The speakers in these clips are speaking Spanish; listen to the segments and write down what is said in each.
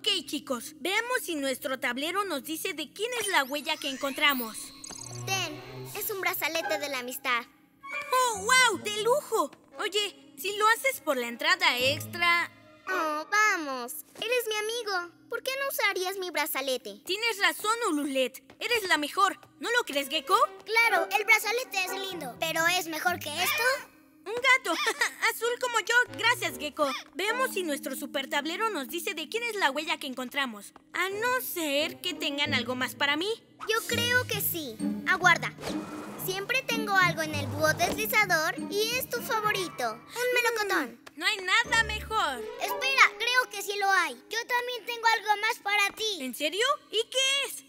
Ok, chicos, veamos si nuestro tablero nos dice de quién es la huella que encontramos. Ten, es un brazalete de la amistad. ¡Oh, wow! ¡De lujo! Oye, si lo haces por la entrada extra... Oh, vamos. Eres mi amigo. ¿Por qué no usarías mi brazalete? Tienes razón, Ululet. Eres la mejor. ¿No lo crees, Gecko? Claro, el brazalete es lindo. ¿Pero es mejor que esto? Un gato. Azul como yo. Gracias, Gecko. Veamos si nuestro super tablero nos dice de quién es la huella que encontramos. A no ser que tengan algo más para mí. Yo creo que sí. Aguarda. Siempre tengo algo en el búho deslizador y es tu favorito. Un melocotón. No hay nada mejor. Espera, creo que sí lo hay. Yo también tengo algo más para ti. ¿En serio? ¿Y qué es?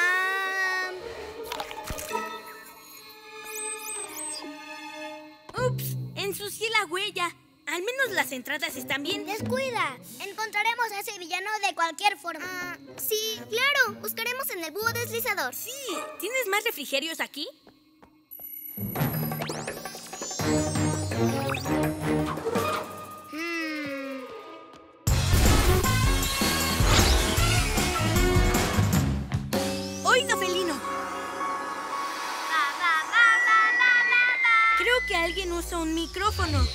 Ups, ensucié la huella. Al menos las entradas están bien. Descuida. Encontraremos a ese villano de cualquier forma. Sí, claro. Buscaremos en el búho deslizador. Sí. ¿Tienes más refrigerios aquí? Oído felino. Creo que alguien usa un micrófono.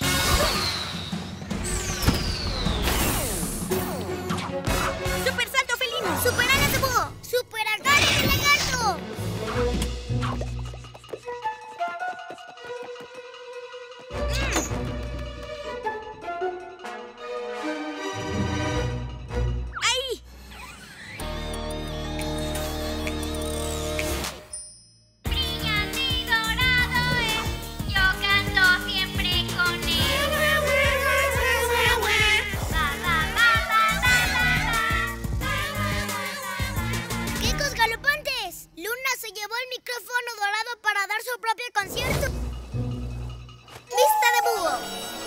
¡Super salto felino! ¡Super alas de búho! ¡Super agarre de lagarto! ¡Ahí! Brillante y dorado es, yo canto siempre con él. La, la, la, la, la, la, la. ¡Geckos galopantes! Luna se llevó el micrófono dorado para dar su propio concierto. ¡Vista de búho!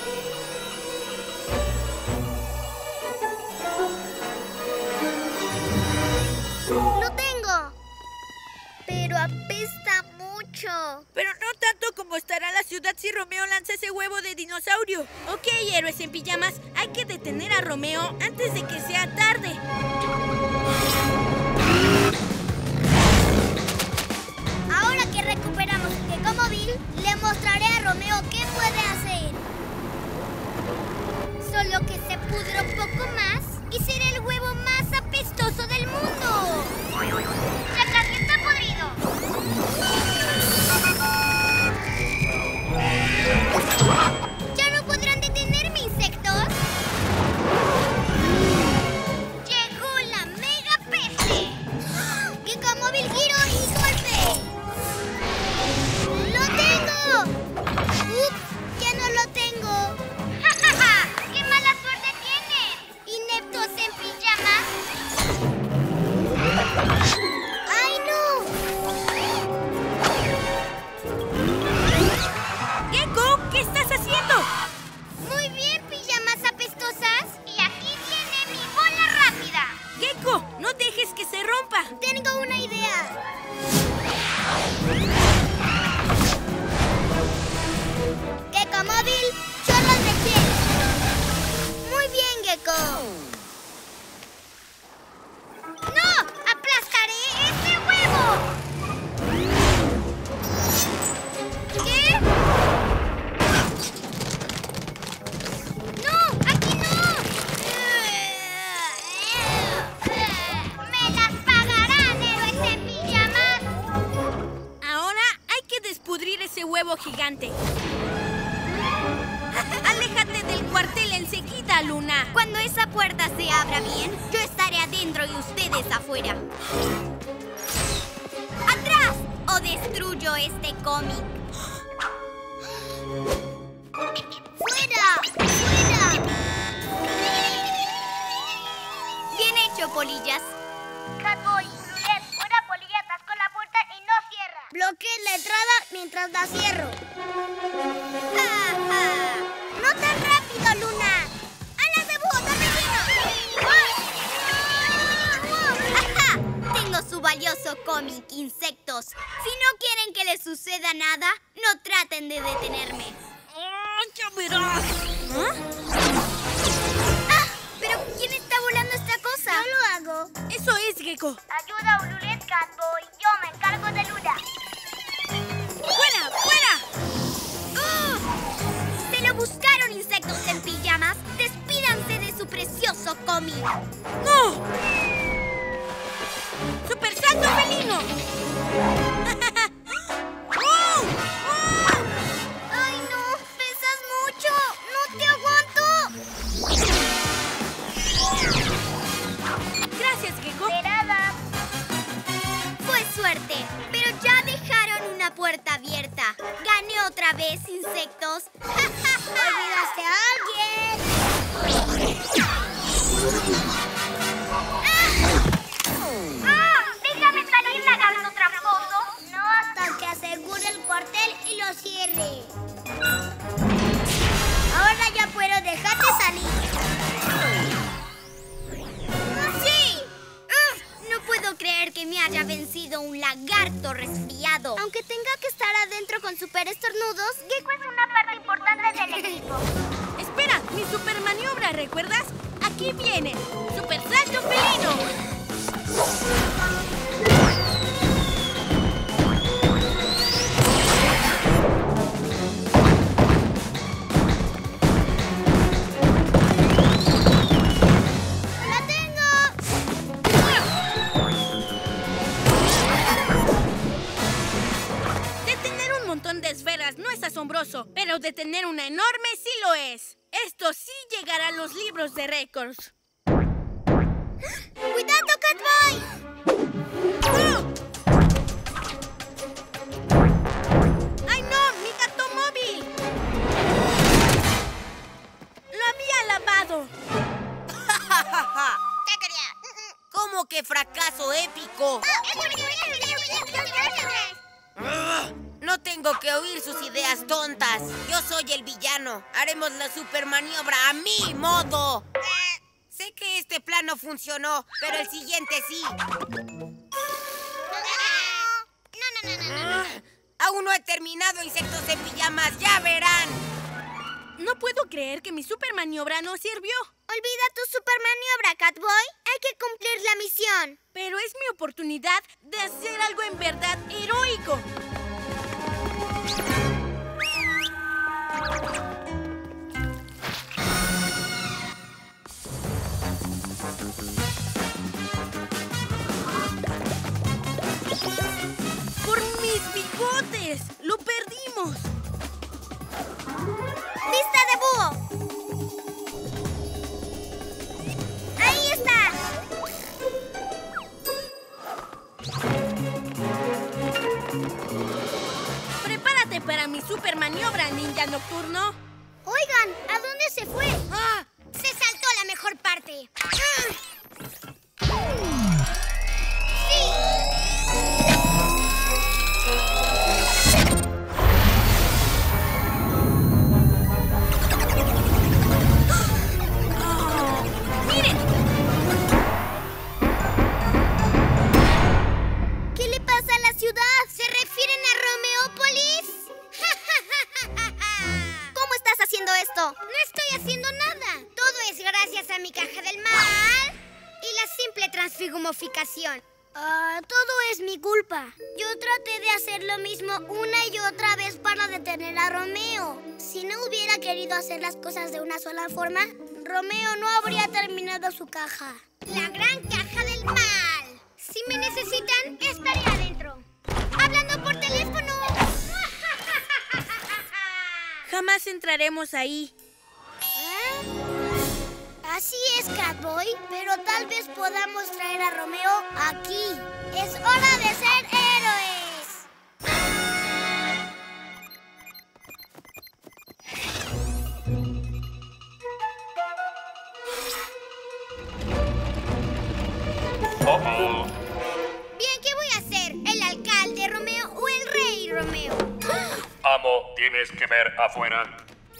¡Lo tengo! Pero apesta mucho. Pero no tanto como estará la ciudad si Romeo lanza ese huevo de dinosaurio. Ok, héroes en pijamas, hay que detener a Romeo antes de que sea tarde. Ahora que recuperamos el Geckómóvil, le mostraré a Romeo qué puede hacer. Solo que se pudra un poco más y será el huevo más apestoso del mundo. Ya casi está podrido. ¿Ya no podrán detenerme, insectos? Llegó la mega peste. ¡Geckómóvil giro y golpe! ¡Lo tengo! ¡Ups! ¡Ya no lo tengo! ¡Ja, ja, ja! ¡Qué mala suerte tienen! ¿Ineptos en pijamas? ¡Ay, no! Gecko, ¿qué estás haciendo? Muy bien, pijamas apestosas. Y aquí viene mi bola rápida. Gecko, no dejes que se rompa. Tengo una idea. Geckómóvil, chorros de piel. Muy bien, Gecko. ¡No! ¡Aplastaré ese huevo! ¿Qué? ¡No! ¡Aquí no! ¡Me las pagarán, héroes en pijamas! Ahora hay que despudrir ese huevo gigante. Aléjate del cuartel enseguida, Luna. Cuando esa puerta se abra bien, yo estaré adentro y ustedes afuera. ¡Atrás! ¡O destruyo este cómic! ¡Fuera! ¡Fuera! Bien hecho, polillas. Catboy, Ed, una polilla atascó la puerta y no cierra. Bloqueen la entrada mientras la cierro. ¡Ja, ja! ¡No tan rápido, Luna! ¡Alas de búho, torbellino! Tengo su valioso cómic, insectos. Si no quieren que les suceda nada, no traten de detenerme. ¡Oh, ya verás! ¿Ah? ¡Ah! ¿Pero quién está volando esta cosa? Comi. ¡No! ¡Super salto felino! ¡Oh! ¡Oh! ¡Ay, no! ¡Pesas mucho! ¡No te aguanto! Gracias, Gecko. De nada. Fue suerte, pero ya dejaron una puerta abierta. Gané otra vez, insectos. ¿Olvidaste a alguien? ¡Déjame salir, lagarto tramposo! No hasta que asegure el cuartel y lo cierre. Ahora ya puedo dejarte salir. ¡Sí! No puedo creer que me haya vencido un lagarto resfriado. Aunque tenga que estar adentro con super estornudos, Gecko es una parte importante del equipo. Espera, mi super maniobra, ¿recuerdas? Aquí viene. ¡Super salto felino! ¡la tengo! Detener un montón de esferas no es asombroso, pero detener una enorme sí lo es. Esto sí llegará a los libros de récords. ¡Cuidado, Catboy! ¡Oh! ¡Ay, no! ¡Mi gatomóvil! ¡Lo había lavado! ¿Cómo que fracaso épico? No tengo que oír sus ideas tontas. Yo soy el villano. Haremos la super maniobra a mi modo. Sé que este plan no funcionó, pero el siguiente sí. Aún no he terminado, insectos en pijamas. ¡Ya verán! No puedo creer que mi super maniobra no sirvió. Olvida tu super maniobra, Catboy. Hay que cumplir la misión. Pero es mi oportunidad de hacer algo en verdad heroico. ¡Por mis bigotes! ¡Lo perdimos! ¡Vista de búho! ¡Ahí está! Prepárate para mi super maniobra, ninja nocturno. Oigan, ¿a dónde se fue? ¡Ah! Se saltó la mejor parte. ¡Miren! ¿Qué le pasa a la ciudad? ¿Se refieren a Romeópolis? ¿Cómo estás haciendo esto? No estoy haciendo nada. Todo es gracias a mi caja del mal y la simple transfigumoficación. Todo es mi culpa. Yo traté de hacer lo mismo una y otra vez para detener a Romeo. Si no hubiera querido hacer las cosas de una sola forma, Romeo no habría terminado su caja. La gran caja del mal. Si me necesitan, estaré adentro. Hablando por teléfono. Jamás entraremos ahí. Así es, Catboy, pero tal vez podamos traer a Romeo aquí. ¡Es hora de ser héroes! Bien, ¿qué voy a hacer? ¿El alcalde Romeo o el rey Romeo? Amo, tienes que ver afuera.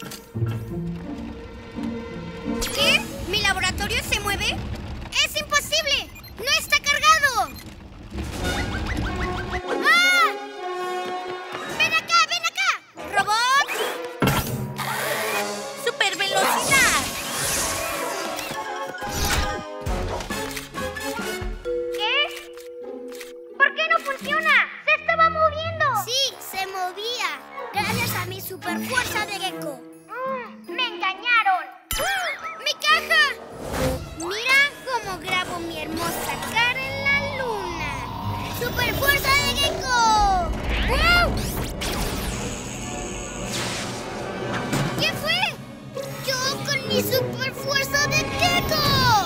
¿Qué? ¿Mi laboratorio se mueve? ¡Es imposible! ¡No está cargado! ¡Ah! ¡Ven acá, ven acá! ¡Robot! ¡Super velocidad! ¿Qué? ¿Por qué no funciona? ¡Se estaba moviendo! Sí, se movía. Gracias a mi super fuerza de gecko. ¡Me engañaron! ¡Mi caja! ¡Mira ¡Mi super fuerza de Gecko!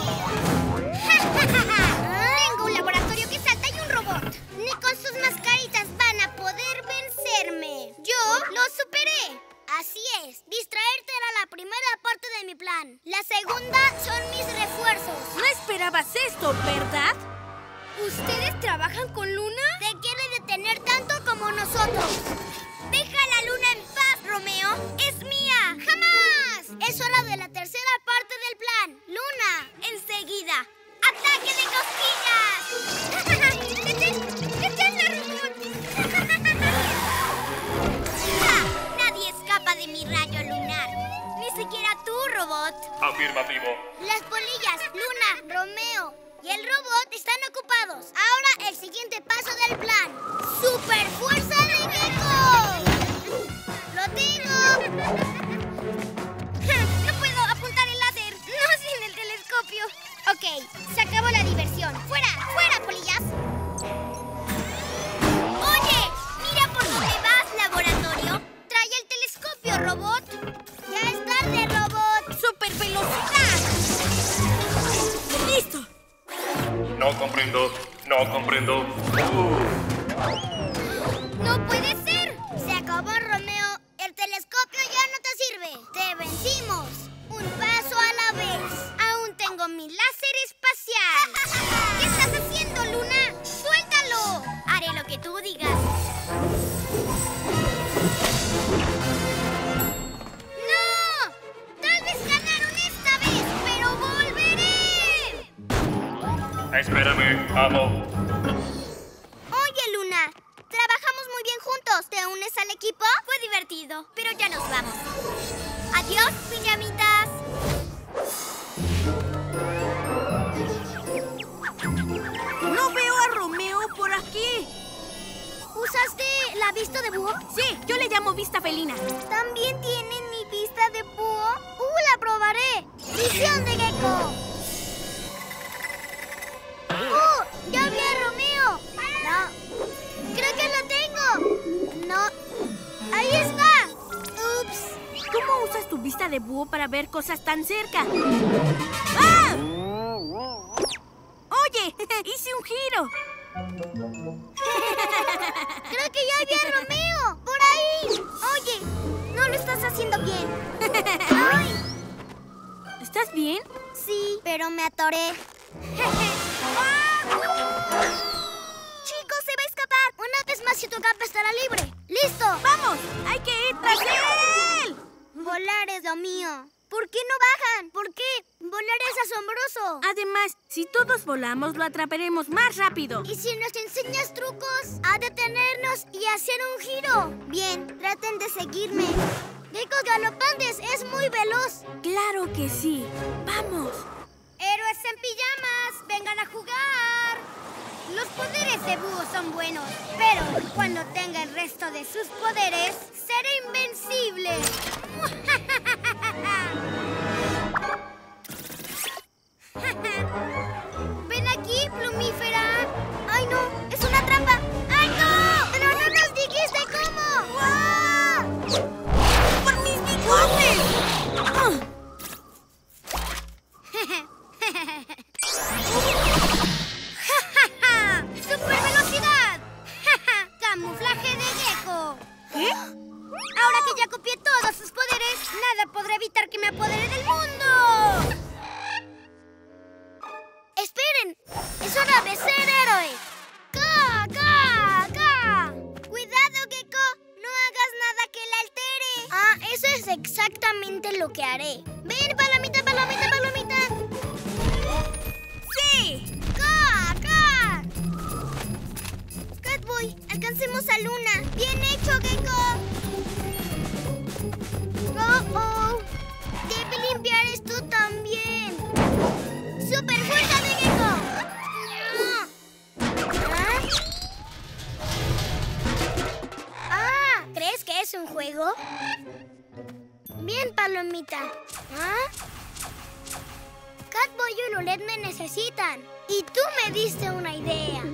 Tengo un laboratorio que salta y un robot. Ni con sus mascaritas van a poder vencerme. Yo lo superé. Así es. Distraerte era la primera parte de mi plan. La segunda son mis refuerzos. No esperabas esto, ¿verdad? ¿Ustedes trabajan con Luna? Te quiere detener tanto como nosotros. ¡Deja a la Luna en paz, Romeo! ¡Es mía! ¡Jamás! Es hora de la tercera parte del plan. Luna, enseguida. ¡Ataque de cosquillas! ¡Detén la robot! Nadie escapa de mi rayo lunar. Ni siquiera tú, robot. Afirmativo. Las polillas, Luna, Romeo y el robot están ocupados. Ahora el siguiente paso del plan. ¡Super fuerza de Gecko! ¡Lo tengo! No puedo apuntar el láser. No sin el telescopio. Ok, se acabó la diversión. ¡Fuera! ¡Fuera, polillas! ¡Oye! ¡Mira por dónde vas, laboratorio! ¡Trae el telescopio, robot! ¡Ya es tarde, robot! ¡Super velocidad! ¡Listo! No comprendo. No comprendo. ¡No puede ser! Se acabó, Romeo. El telescopio ya no te sirve. Te vencimos. Un paso a la vez. Aún tengo mi láser espacial. ¿Qué estás haciendo, Luna? ¡Suéltalo! Haré lo que tú digas. ¡No! Tal vez ganaron esta vez, pero volveré. Espérame, amo. Oye, Luna, trabajamos muy bien juntos. ¿Te unes al equipo? Fue divertido, pero ya nos vamos. Adiós, pijamitas. No veo a Romeo por aquí. ¿Usaste la vista de búho? Sí, yo le llamo vista felina. ¿También tienen mi vista de búho? La probaré. ¡Visión de Gecko! ¡Ya vi a Romeo! No. Creo que lo tengo. No. ¡Ahí está! ¡Ups! ¿Cómo usas tu vista de búho para ver cosas tan cerca? ¡Ah! Oye, hice un giro. Creo que ya vi a Romeo. ¡Por ahí! Oye, no lo estás haciendo bien. ¡Ay! ¿Estás bien? Sí, pero me atoré. ¡Chicos, se va a escapar! Una vez más, Chitocampa estará libre. ¡Listo! ¡Vamos! ¡Hay que ir tras él! Volar es lo mío. ¿Por qué no bajan? ¿Por qué? Volar es asombroso. Además, si todos volamos, lo atraparemos más rápido. ¿Y si nos enseñas trucos? A detenernos y hacer un giro. Bien, traten de seguirme. Geckos galopantes es muy veloz. Claro que sí. ¡Vamos! Héroes en pijamas, vengan a jugar. Los poderes de búho son buenos, pero cuando tenga el resto de sus poderes, seré invencible. Ven aquí, plumífera. ¡Ay, no! ¡Es una trampa! ¡Ay, no! ¡Pero no nos dijiste cómo! ¡Ah! ¡Por mis bigotes! ¡Ah! ¡Super velocidad! ¡Camuflaje de Gecko! ¿Qué? Ahora que ya copié todos sus poderes, nada podrá evitar que me apodere del mundo. ¡Esperen! ¡Es hora de ser héroe! ¡Ca! ¡Ca! ¡Ca! ¡Cuidado, Gecko! ¡No hagas nada que la altere! Ah, eso es exactamente lo que haré. ¡Ven, palomita, palomita, palomita! ¡Sí! ¡Ca! ¡Ca! Catboy, alcancemos a Luna. ¡Bien hecho, Gecko! ¡Oh! Debe limpiar esto también. ¡Super fuerza de Gecko! ¿Ah? ¿Crees que es un juego? Bien, palomita. ¿Ah? Catboy y Lulet me necesitan. Y tú me diste una idea.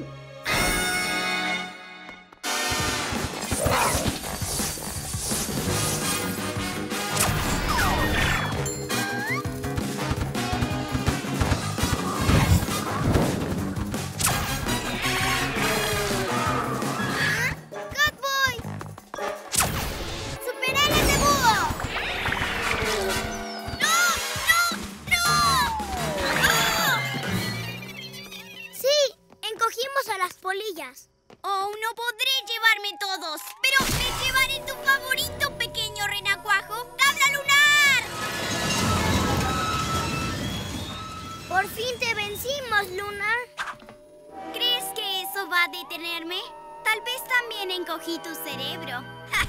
fin te vencimos, Luna. ¿Crees que eso va a detenerme? Tal vez también encogí tu cerebro.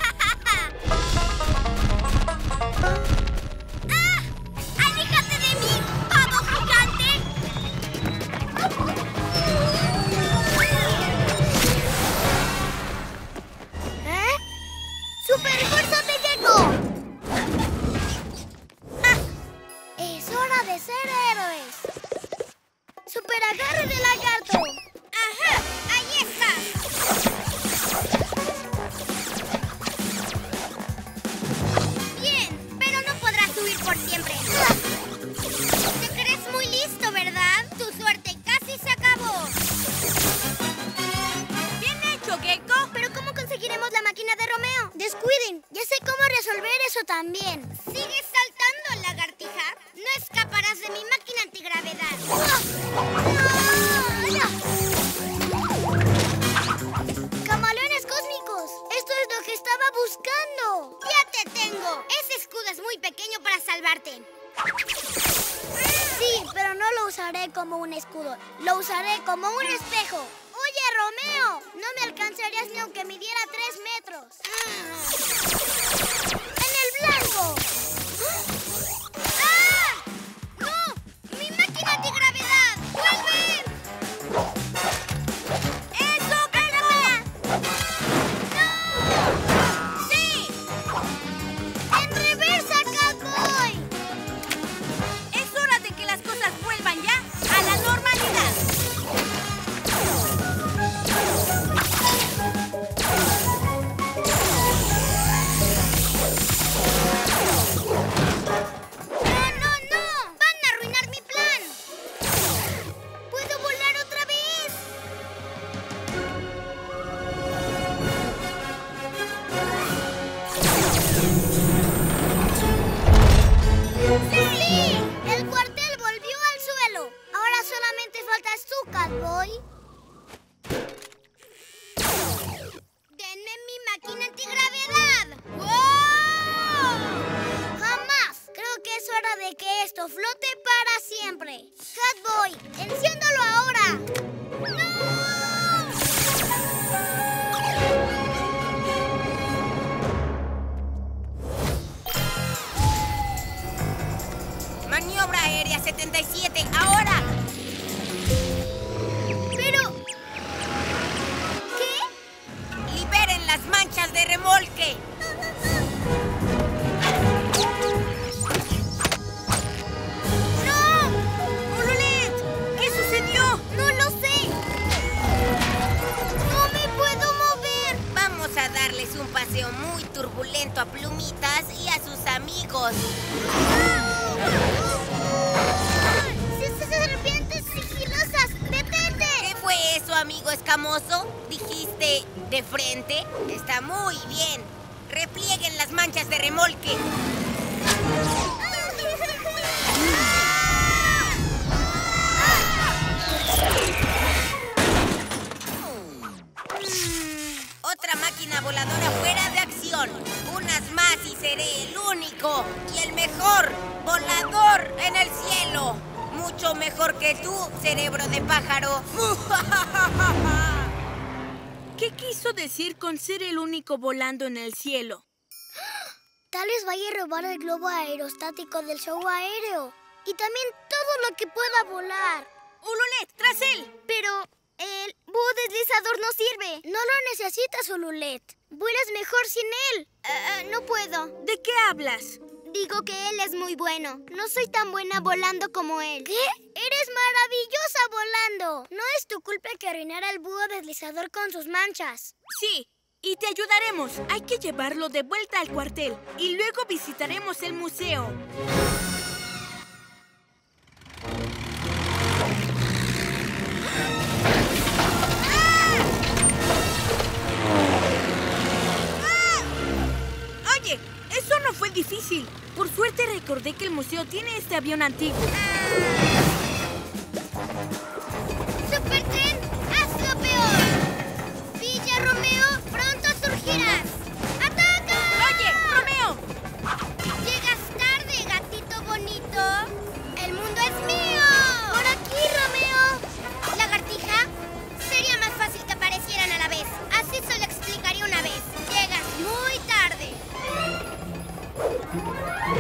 ¡Ah! ¡Aléjate de mí, pavo gigante! ¿Eh? ¡Super fuerza de Gecko! ¡Es hora de ser héroes! ¡Super agarre de lagarto! ¡Ajá! ¡Ahí está! Bien, pero no podrás huir por siempre. Te crees muy listo, ¿verdad? Tu suerte casi se acabó. ¡Bien hecho, Gecko! ¿Pero cómo conseguiremos la máquina de Romeo? Descuiden, ya sé cómo resolver eso también. ¿Sigues saltando, lagartija? No escaparás de mi máquina antigravedad. ¡Camaleones cósmicos! ¡Esto es lo que estaba buscando! ¡Ya te tengo! Ese escudo es muy pequeño para salvarte. Sí, pero no lo usaré como un escudo. Lo usaré como un espejo. ¡Oye, Romeo! No me alcanzarías ni aunque midiera 3 metros. ¡En el blanco! ¡Ah! ¡No! ¡Mi máquina antigravedad! ¡Vuelve! ¡Eso, Gecko! ¡Sí! ¡En reversa, Catboy! Es hora de que las cosas vuelvan ya a la normalidad. ¡No, no! ¡Van a arruinar mi plan! ¡Puedo volar otra vez! ¡Sí! El cuartel volvió al suelo. Ahora solamente faltas tú, Catboy. ¡Denme mi máquina antigravedad! ¡Wow! ¡Jamás! Creo que es hora de que esto flote para siempre. Catboy, enciéndalo ahora. Maniobra aérea 77, ahora. Pero... ¿Qué? Liberen las manchas de remolque. ¡No! ¡Ululet! ¿Qué sucedió? ¡No lo sé! ¡No me puedo mover! Vamos a darles un paseo muy turbulento a Plumitas y a sus amigos. ¡Serpientes sigilosas! ¡Detente! ¿Qué fue eso, amigo escamoso? ¿Dijiste de frente? Está muy bien. Replieguen las manchas de remolque. Otra máquina voladora fuera de acción. Unas más y seré el único y el mejor volador en el cielo. Mucho mejor que tú, cerebro de pájaro. ¿Qué quiso decir con ser el único volando en el cielo? Tal vez vaya a robar el globo aerostático del show aéreo. Y también todo lo que pueda volar. ¡Ululet, tras él! Pero el búho deslizador no sirve. No lo necesitas, Ululet. Vuelas mejor sin él. No puedo. ¿De qué hablas? Digo que él es muy bueno. No soy tan buena volando como él. ¿Qué? Eres maravillosa volando. No es tu culpa que arruinara el búho deslizador con sus manchas. Sí, y te ayudaremos. Hay que llevarlo de vuelta al cuartel y luego visitaremos el museo. Oye, eso no fue difícil. Por suerte recordé que el museo tiene este avión antiguo. ¡Supertren! ¡Haz lo peor! ¡Villa Romeo! ¡Pronto surgirás! ¡Ataca! ¡Oye, Romeo! ¡Llegas tarde, gatito bonito! ¡El mundo es mío! ¡Por aquí!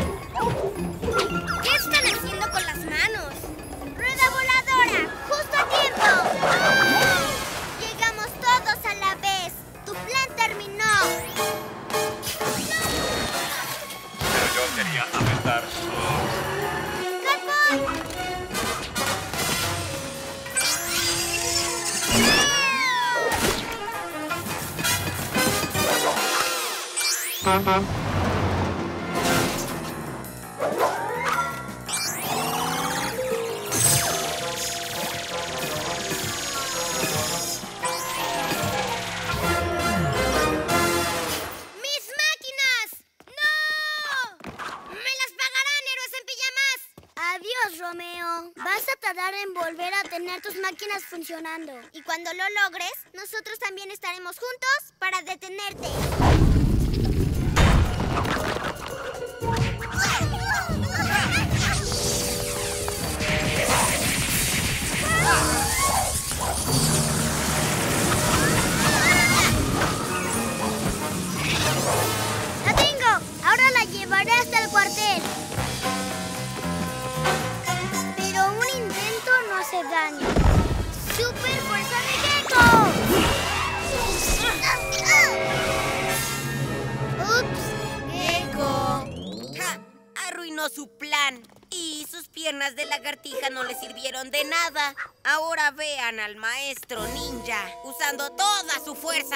¿Qué están haciendo con las manos? ¡Rueda voladora! ¡Justo a tiempo! ¡Llegamos todos a la vez! ¡Tu plan terminó! Pero yo quería apretar. ¡Catboy! ¡Mis máquinas! ¡No! ¡Me las pagarán, héroes en pijamas! Adiós, Romeo. Vas a tardar en volver a tener tus máquinas funcionando. Y cuando lo logres, nosotros también estaremos juntos para detenerte. ¡La tengo! Ahora la llevaré hasta el cuartel. Pero un intento no hace daño. ¡Super fuerza de Gecko! ¡Ups! ¡Gecko! ¡Ja! Arruinó su plan. Y sus piernas de lagartija no le sirvieron de nada. Ahora vean al maestro ninja usando toda su fuerza.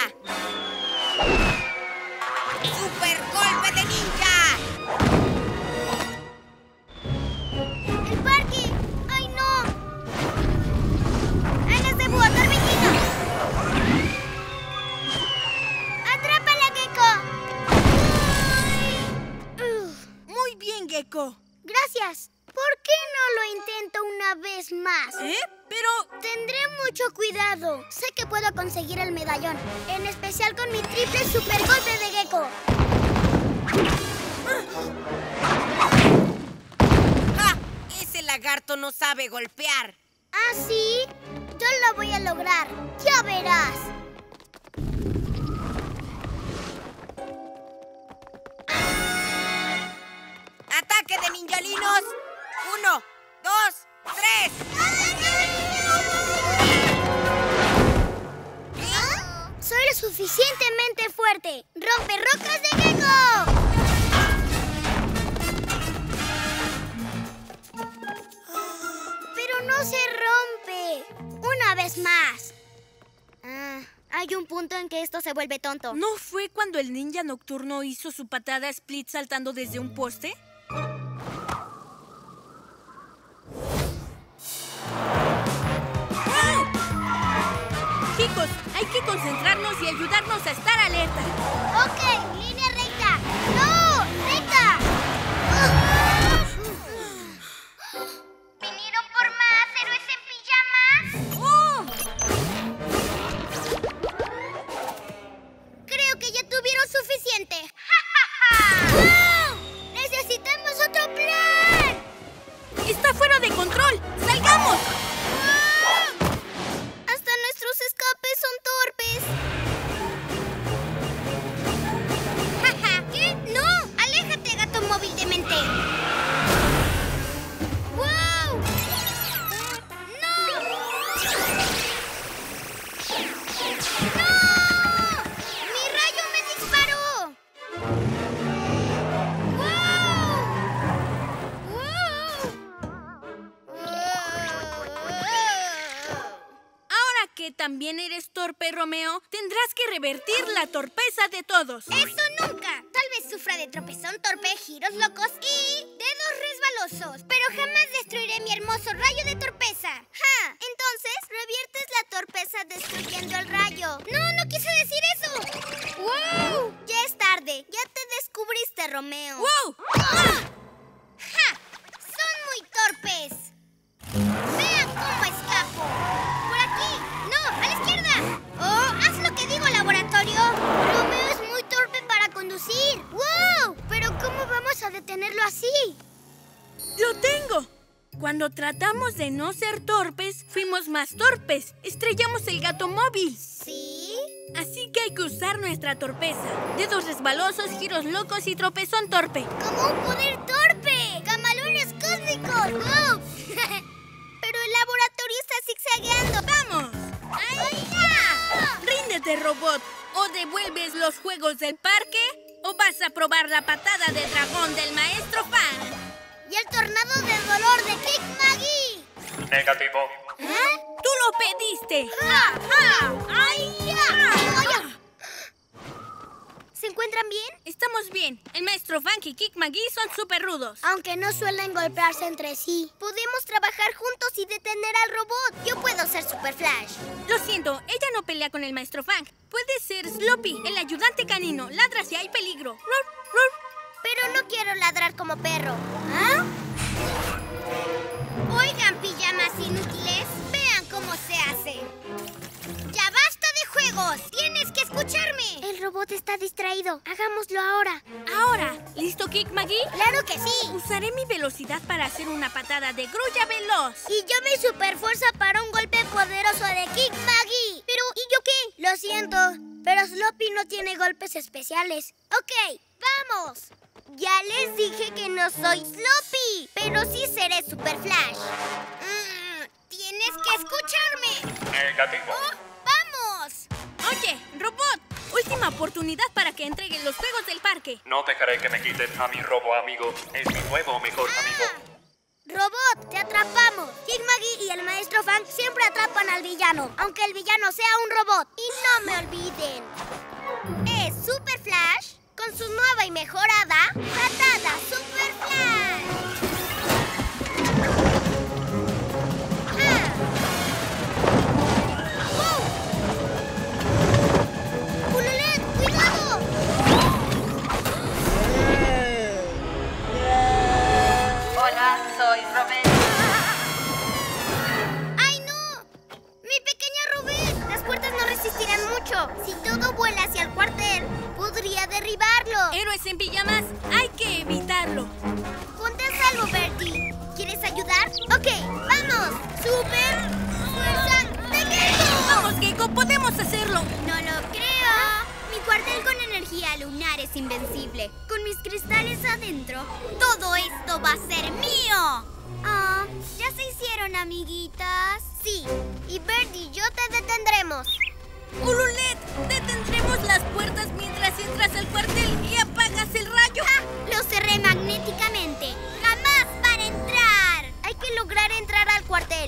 ¡Super golpe de ninja! ¡El parque! ¡Ay, no! ¡Alas de búho, torbellino! ¡Atrápala, Gecko! Muy bien, Gecko. Gracias. ¿Por qué no lo intento una vez más? Pero... Tendré mucho cuidado. Sé que puedo conseguir el medallón, en especial con mi triple super golpe de Gecko. ¡Ja! Ese lagarto no sabe golpear. ¿Ah, sí? Yo lo voy a lograr. Ya verás. ¡Ataque de ninjalinos! 1, 2, 3. Soy lo suficientemente fuerte. ¡Rompe rocas de Gecko! Pero no se rompe. Una vez más. Hay un punto en que esto se vuelve tonto. ¿No fue cuando el ninja nocturno hizo su patada split saltando desde un poste? Chicos, hay que concentrarnos y ayudarnos a estar alerta. Ok, línea recta. ¡No! ¡Recta! ¿Vinieron por más héroes en pijamas? Creo que ya tuvieron suficiente. ¡Wow! ¡Necesitamos otro plan! ¡Está fuera de control! ¡Salgamos! Hasta nuestros escapes son torpes. ¿Qué? ¡No! ¡Aléjate, gato móvil demente! ¡Wow! ¡No! ¡No! ¡Mi rayo me disparó! ¡Wow! Ahora que también eres torpe, Romeo, tendrás que revertir la torpeza de todos. ¡Eso nunca! Tal vez sufra de tropezón torpe, giros locos y dedos resbalosos, pero jamás destruiré mi hermoso rayo de torpeza. ¡Ja! Entonces, reviertes la torpeza destruyendo el rayo. ¡No, no quise decir eso! ¡Wow! Ya es tarde. Ya te descubriste, Romeo. ¡Wow! ¡Ja! ¡Son muy torpes! ¡Vean cómo escapo! ¡Por aquí! ¡No! ¡A la izquierda! ¡Oh! ¡Haz lo que digo, laboratorio! Romeo es muy torpe para conducir. ¡Wow! ¿Pero cómo vamos a detenerlo así? ¡Lo tengo! Cuando tratamos de no ser torpes, fuimos más torpes. Estrellamos el gato móvil. ¿Sí? Así que hay que usar nuestra torpeza. Dedos resbalosos, giros locos y tropezón torpe. ¡Como un poder torpe! robot. O devuelves los juegos del parque, o vas a probar la patada de dragón del maestro Fang. Y el tornado de dolor de Kick Maggie. Negativo. ¿Eh? ¡Tú lo pediste! ¡Ja, ja! ¡Ay, ya! ¿Se encuentran bien? Estamos bien. El maestro Fang y Kick Maggie son súper rudos. Aunque no suelen golpearse entre sí. Podemos trabajar juntos y detener al robot. Yo puedo ser Super Flash. Lo siento, ella no pelea con el maestro Fang. Puede ser Sloppy, el ayudante canino. Ladra si hay peligro. Rur, rur. Pero no quiero ladrar como perro. ¿Ah? Oigan, pijamas inútiles, vean cómo se hace. ¡Ya basta de juegos! ¡Tienes que escucharme! El robot está distraído. Hagámoslo ahora. Ahora, ¿listo, Kick Maggie? ¡Claro que sí! Usaré mi velocidad para hacer una patada de grulla veloz. Y yo mi super fuerza para un golpe poderoso de Kick Maggie. Pero, ¿y yo qué? Lo siento, pero Sloppy no tiene golpes especiales. Ok, vamos. Ya les dije que no soy Sloppy, pero sí seré Super Flash. ¡Tienes que escucharme! Negativo. ¡Oh, vamos! Oye, robot, última oportunidad para que entreguen los juegos del parque. No dejaré que me quiten a mi robo amigo. Es mi nuevo mejor amigo. Robot, te atrapamos. Kick Maggie y el maestro Fang siempre atrapan al villano, aunque el villano sea un robot. Y no me olviden, es Super Flash con su nueva y mejorada patada Super Flash. ¡Ululet, cuidado! Hola, soy Robert. ¡Ay, no! ¡Mi pequeña Robert! Las puertas no resistirán mucho. Si todo vuela hacia el cuartel, podría derribarlo. Héroes en pijamas, hay que evitarlo. Ponte a salvo, Bertie. ¿Quieres ayudar? Ok, vamos. ¡Super fuerza de Gecko! Vamos, Gecko, podemos hacerlo. ¡No lo creo! Mi cuartel con energía lunar es invencible. Con mis cristales adentro, todo esto va a ser mío. Ah, ¿ya se hicieron, amiguitas? Sí, y Bertie y yo te detendremos. Ululet, detendremos las puertas mientras entras al cuartel y apagas el rayo. Lo cerré magnéticamente. ¡Jamás van a entrar! Hay que lograr entrar al cuartel.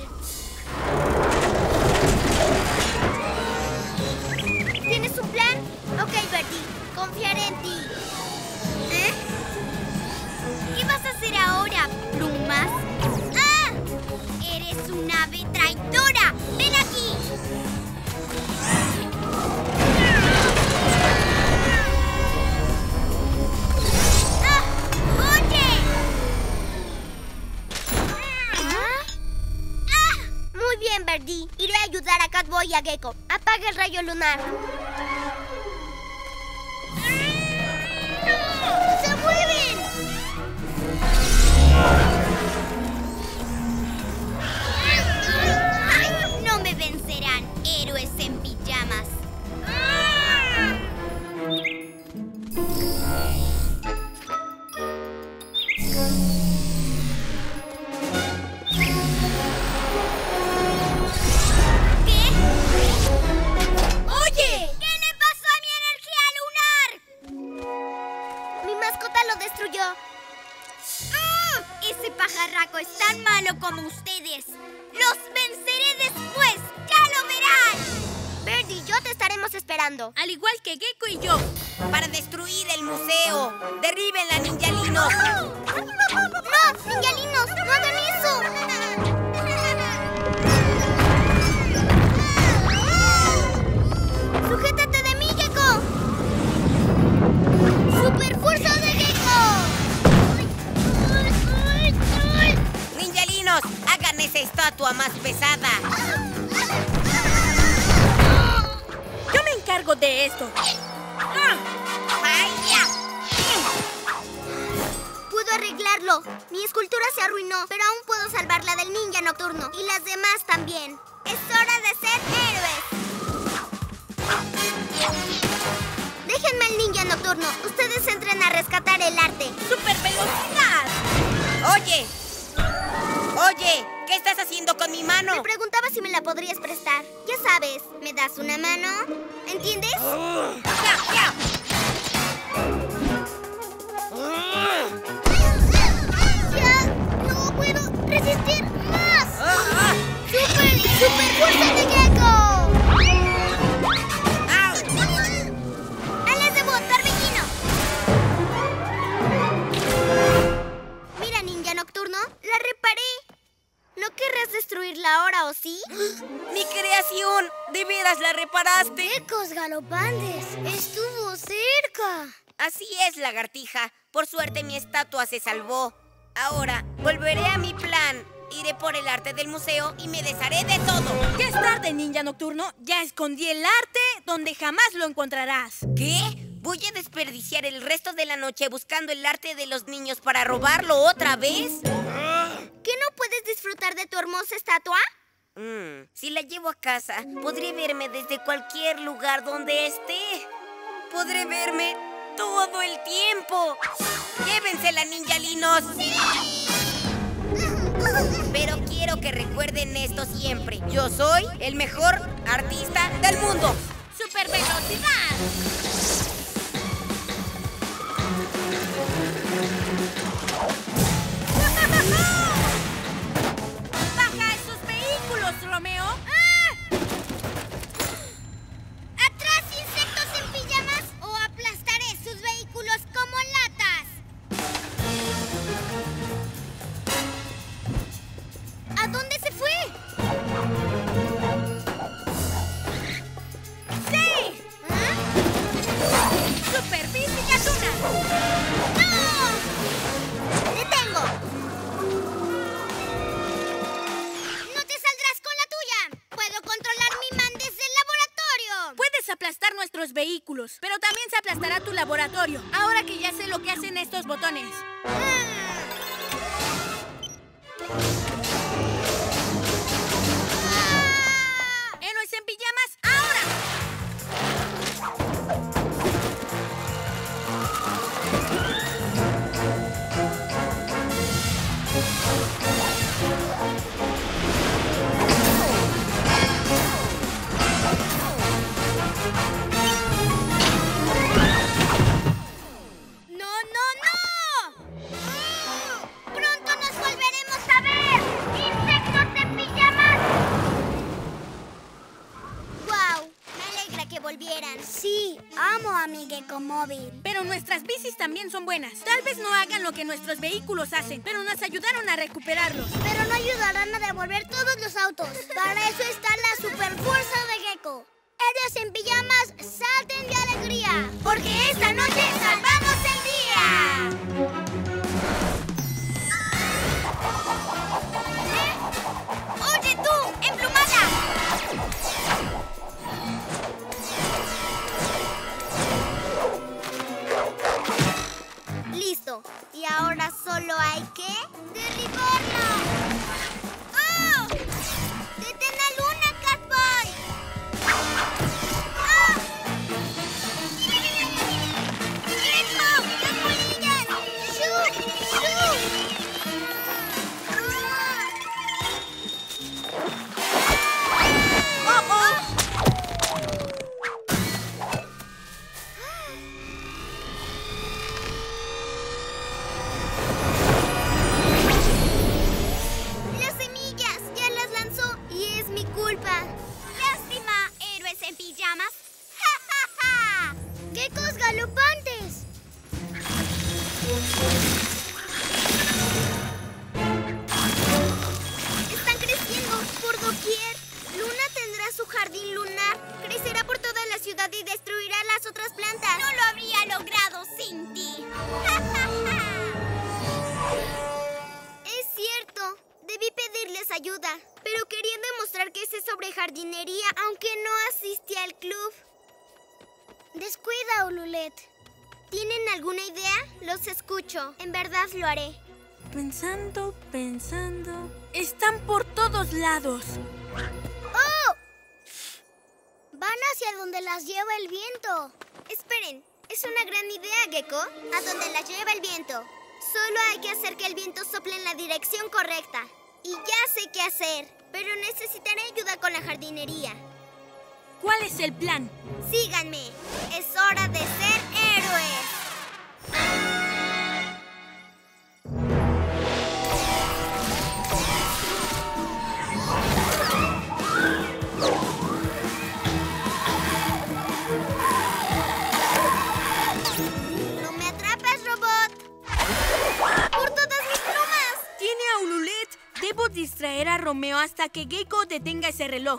¿Tienes un plan? Ok, Bertie, confiaré en ti. ¿Eh? ¿Qué vas a hacer ahora, plumas? ¡Ah! ¡Eres una ave traidora! ¡Ven aquí! ¡Ah! ¡Oye! ¡Ah! Muy bien, Bertie. Iré a ayudar a Catboy y a Gecko. Apaga el rayo lunar. ¡Se mueven! No me vencerán, héroes en pijamas. ¿Qué? ¡Oye! ¿Qué le pasó a mi energía lunar? Mi mascota lo destruyó. Ese pajarraco es tan malo como ustedes. ¡Los venceré después! ¡Ya lo verán! Bertie y yo te estaremos esperando. Al igual que Gecko y yo. Para destruir el museo. ¡Derriben la ninjalinos! ¡No! ¡Ninjalinos! ¡No hagan eso! ¡Sujétate de mí, Gecko! ¡Super fuerza de Gecko! ¡Ninjalinos! ¡Hagan esa estatua más pesada! Yo me encargo de esto. ¡Vaya! Puedo arreglarlo. Mi escultura se arruinó, pero aún puedo salvarla del ninja nocturno. Y las demás también. Es hora de ser héroes. Déjenme el ninja nocturno. Ustedes entren a rescatar el arte. ¡Super velocidad! ¡Oye! ¡Oye! ¿Qué estás haciendo con mi mano? Me preguntaba si me la podrías prestar. Ya sabes, ¿me das una mano? ¿Entiendes? ¡Ya! ¡Ya! ¡No puedo resistir más! ¡Super fuerza de Gecko! ¡Alas de bot, Torbellino! Mira, ninja nocturno, la reparé. ¿No querrás destruirla ahora, o sí? ¡Mi creación! ¿De veras la reparaste? ¡Geckos galopantes! ¡Estuvo cerca! Así es, lagartija. Por suerte mi estatua se salvó. Ahora, volveré a mi plan. Iré por el arte del museo y me desharé de todo. Ya es tarde, ninja nocturno. Ya escondí el arte donde jamás lo encontrarás. ¿Qué? ¿Voy a desperdiciar el resto de la noche buscando el arte de los niños para robarlo otra vez? ¿Que no puedes disfrutar de tu hermosa estatua? Si la llevo a casa, podré verme desde cualquier lugar donde esté. Podré verme todo el tiempo. ¡Llévensela, ninjalinos! Pero quiero que recuerden esto siempre. Yo soy el mejor artista del mundo. ¡Super velocidad! ¡Baja esos vehículos, Romeo! ¡Atrás, insectos en pijamas! ¡O aplastaré sus vehículos como latas! ¿A dónde se fue? ¡Sí! ¿Ah? ¡Super bici gatuna! ¡No! ¡Detengo! ¡No te saldrás con la tuya! ¡Puedo controlar mi man desde el laboratorio! Puedes aplastar nuestros vehículos, pero también se aplastará tu laboratorio. Ahora que ya sé lo que hacen estos botones. ¡Héroes en pijamas, ahora! ¡No, no, no! ¡Pronto nos volveremos a ver! ¡Insectos en pijamas! ¡Guau! Me alegra que volvieran. Sí, amo a mi Gecko móvil. Pero nuestras bicis también son buenas. Tal vez no hagan lo que nuestros vehículos hacen, pero nos ayudaron a recuperarlos. Pero no ayudarán a devolver todos los autos. Para eso está la super fuerza de Gecko. Ellos en pijamas salten de alegría. Porque esta noche salvamos el día. ¡Oye tú, emplumada! Listo. Y ahora solo hay que derribarlo. ¡Oh! ¡Detén a Luna, Catboy! ¡Ah! ¡Gecko! ¡Las polillas! ¡Shoo! ¡Shoo! ¡Oh, oh! ¡Las semillas! ¡Ya las lanzó! Y es mi culpa. ¡Lástima, héroes en pijamas! ¡Ja, ja, ja! ¡Geckos galopantes! Están creciendo por doquier. Luna tendrá su jardín lunar. Crecerá por toda la ciudad y destruirá las otras plantas. No lo habría logrado sin ti. ¡Ja, ja, ja! Es cierto. Debí pedirles ayuda. Pero quería demostrar que sé sobre jardinería, aunque no asistí al club. Descuida, Ululet. ¿Tienen alguna idea? Los escucho. En verdad lo haré. Pensando. Están por todos lados. ¡Oh! Van hacia donde las lleva el viento. Esperen, es una gran idea, Gecko. A donde las lleva el viento. Solo hay que hacer que el viento sople en la dirección correcta. Y ya sé qué hacer, pero necesitaré ayuda con la jardinería. ¿Cuál es el plan? Síganme. Es hora de ser héroes. No me atrapes, robot. ¡Por todas mis plumas! Tiene a Ululet. Debo distraer a Romeo hasta que Gecko detenga ese reloj.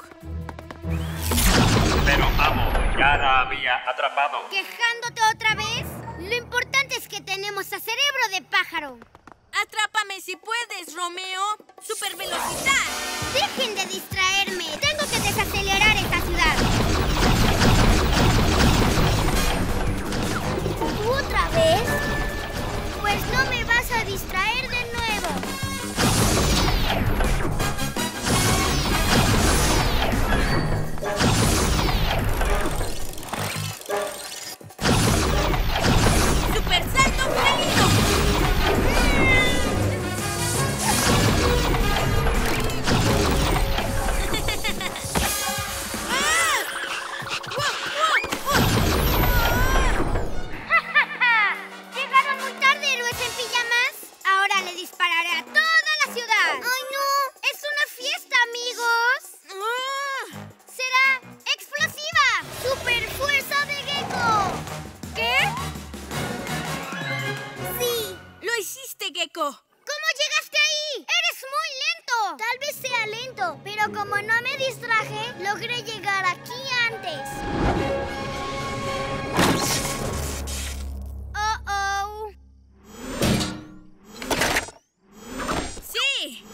Pero, amo, ya la había atrapado. ¿Quejándote otra vez? Lo importante es que tenemos a Cerebro de Pájaro. ¡Atrápame si puedes, Romeo! ¡Super velocidad! ¡Dejen de distraerme! ¡Tengo que desacelerar esta ciudad! ¿Tú otra vez? Pues no me vas a distraer de nuevo. ¡Super salto felino! ¿Llegaron muy tarde, héroes en pijamas? Ahora le dispararé a toda la ciudad. ¡Ay, no! ¡Es una fiesta, amigos! ¡Será explosiva! ¡Super fuerza de Gecko! ¿Qué? Sí. ¡Lo hiciste, Gecko! ¿Cómo llegaste ahí? ¡Eres muy lento! Tal vez sea lento, pero como no me distraje, logré llegar aquí antes. Oh. ¡Sí!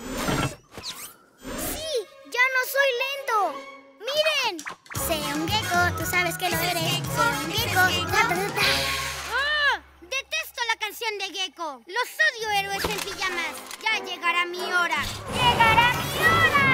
¡Sí! ¡Ya no soy lento! ¡Miren! Sé un gecko, tú sabes que lo eres. Sé un gecko. ¡Ah! ¡Detesto la canción de Gecko! ¡Los odio, héroes en pijamas! ¡Ya llegará mi hora! ¡Llegará mi hora!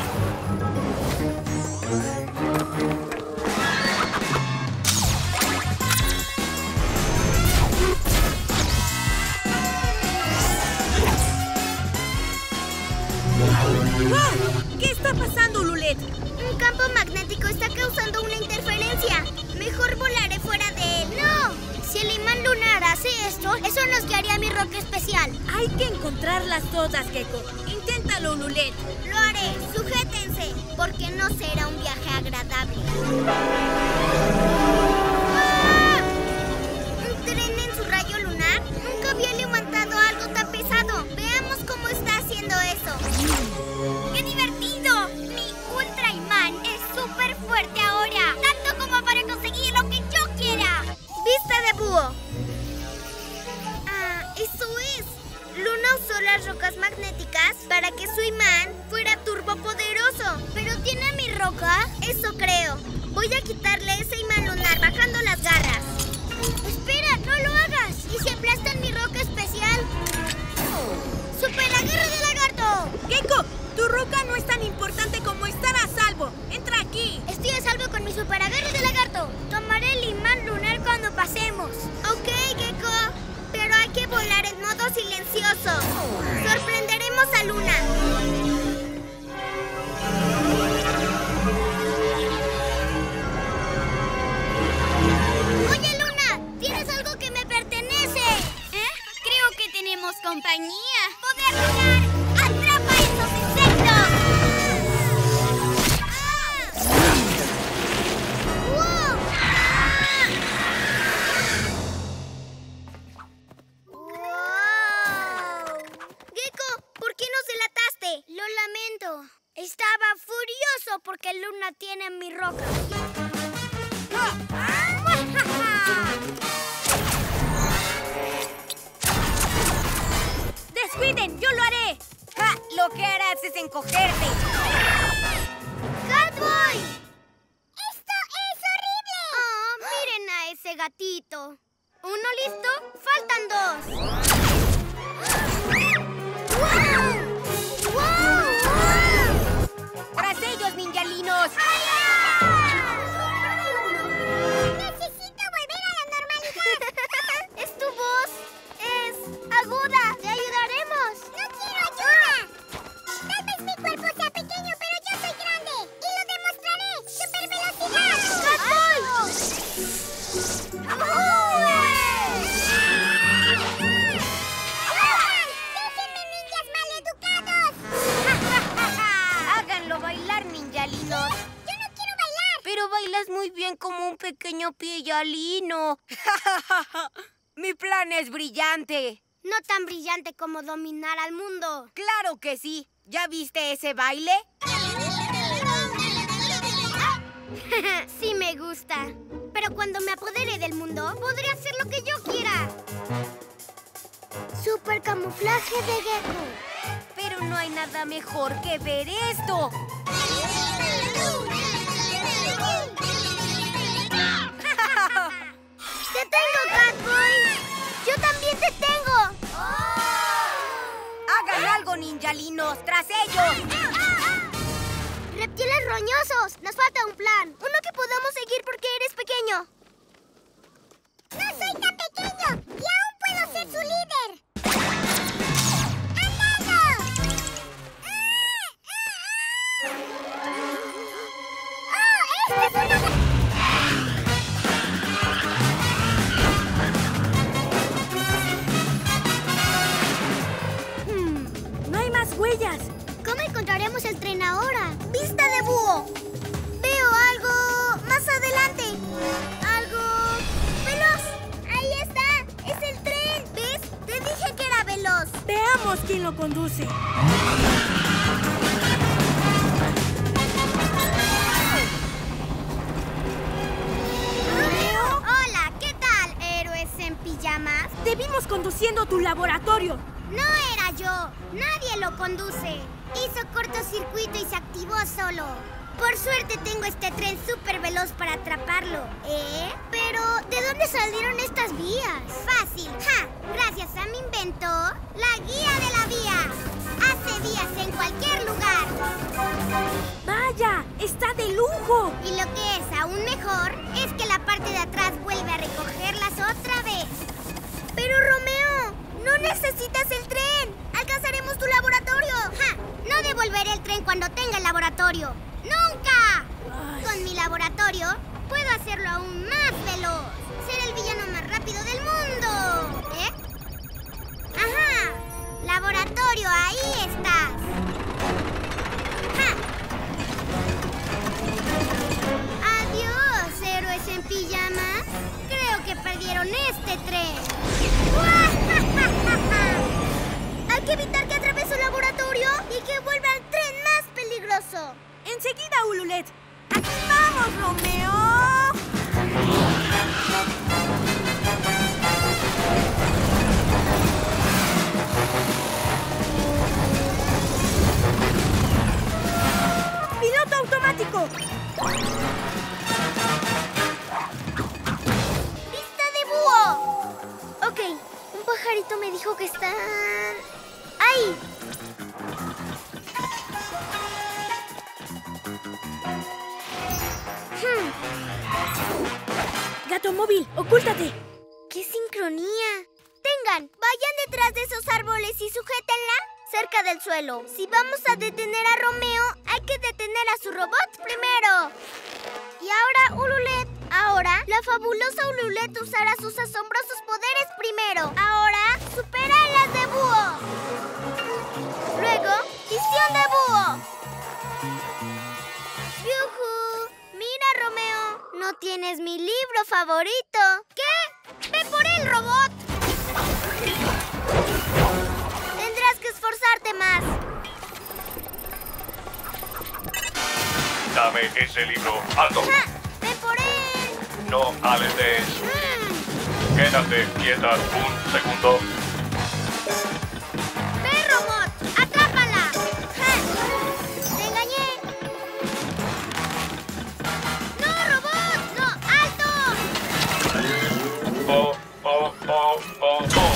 ¡Wow! ¿Qué está pasando, Ululet? Un campo magnético está causando una interferencia. Mejor volaré fuera de él. ¡No! Si el imán lunar hace esto, eso nos guiaría a mi roca especial. Hay que encontrarlas todas, Gecko. Inténtalo, Ululet. Lo haré. Sujétense, porque no será un viaje agradable. ¡Ah! ¿Un tren en su rayo lunar? Nunca había levantado algo tan pesado. Veamos cómo está haciendo eso. ¡Qué divertido! Mi ultra imán es súper fuerte ahora. Tanto como para conseguir lo que yo quiera. ¡Vista de búho! ¡Ah, eso es! Luna usó las rocas magnéticas para que su imán fuera turbopoderoso. ¿Pero tiene mi roca? Eso creo. Voy a quitarle ese imán lunar bajando las garras. ¡Espera! ¡No lo hagas! ¿Y si aplastan mi roca especial? ¡Super agarre de lagarto! ¡Gecko! Tu roca no es tan importante como estar a salvo. ¡Entra aquí! Estoy a salvo con mi super agarre de lagarto. Tomaré el imán lunar cuando pasemos. Ok, Gecko. Pero hay que volar en modo silencioso. Sorprenderemos a Luna. Oye, Luna, tienes algo que me pertenece. Creo que tenemos compañía. ¡Poder lunar! ¡Atrapa a esos insectos! ¡Wow! Gecko, ¿por qué nos delataste? Lo lamento. Estaba furioso porque Luna tiene mi roca. ¡Descuiden! ¡Yo lo haré! ¡Ja! Lo que harás es encogerte. ¡Catboy! ¡Esto es horrible! Oh, miren a ese gatito. ¿Uno listo? ¡Faltan dos! ¡Wow! ¡Wow! ¡Tras ellos, ninjalinos! ¡Necesito volver a la normalidad! ¡Es tu voz! ¡Es aguda! ¡Te ayudaremos! ¡No quiero ayuda! Vuelas muy bien como un pequeño pialino. Mi plan es brillante. No tan brillante como dominar al mundo. ¡Claro que sí! ¿Ya viste ese baile? Sí me gusta. Pero cuando me apodere del mundo, podré hacer lo que yo quiera. Super camuflaje de Gecko. Pero no hay nada mejor que ver esto. ¡Te tengo, Catboy! ¡Yo también te tengo! ¡Hagan algo, ninjalinos! ¡Tras ellos! ¡Reptiles roñosos! Nos falta un plan. Uno que podamos seguir porque eres pequeño. ¡No soy tan pequeño! ¡Y aún puedo ser su líder! ¡Andando! ¡Oh! ¡Esta es una... No hay más huellas. ¿Cómo encontraremos el tren ahora? ¡Vista de búho! Veo algo más adelante. Algo veloz. Ahí está. Es el tren. ¿Ves? Te dije que era veloz. Veamos quién lo conduce. Hola, ¿qué tal, héroes en pijamas? Te vimos conduciendo tu laboratorio. No era yo. Nadie lo conduce. Hizo cortocircuito y se activó solo. Por suerte tengo este tren súper veloz para atraparlo. Pero, ¿de dónde salieron estas vías? Fácil. ¡Ja! Gracias a mi invento, la guía de la vía. Hace vías en cualquier lugar. ¡Vaya! ¡Está de lujo! Y lo que es aún mejor es que la parte de atrás vuelve a recogerlas otra vez. Pero, Romeo, no necesitas el tren. Alcanzaremos tu laboratorio. ¡Ja! No devolveré el tren cuando tenga el laboratorio. ¡Nunca! Ay. Con mi laboratorio puedo hacerlo aún más veloz. Ser el villano más rápido del mundo. ¡Ajá! Laboratorio, ahí estás. ¡Ja! Adiós, héroes en pijamas. Creo que perdieron este tren. Hay que evitar que atravese el laboratorio y que vuelva al tren más peligroso. Enseguida, Ululet. ¡Aquí vamos, Romeo! ¡Piloto automático! ¡Vista de búho! Ok, un pajarito me dijo que están... ¡ahí! Gatomóvil, ocúltate. ¡Qué sincronía! Tengan, vayan detrás de esos árboles y sujétenla cerca del suelo. Si vamos a detener a Romeo, hay que detener a su robot primero. Y ahora, Ululet. Ahora, la fabulosa Ululet usará sus asombrosos poderes primero. Ahora, supera las de búho. Luego, visión de búho. ¡Yujú! Mira, Romeo, no tienes mi libro favorito. ¿Qué? ¡Ve por él, robot! Tendrás que esforzarte más. Dame ese libro. ¡Alto! ¡Ja! ¡Ve por él! No aletes. Quédate quieta un segundo. ¡Ve, robot! ¡Atrápala! ¡Ja! ¡Te engañé! ¡No, robot! ¡No! ¡Alto! Oh, oh, oh, oh, oh.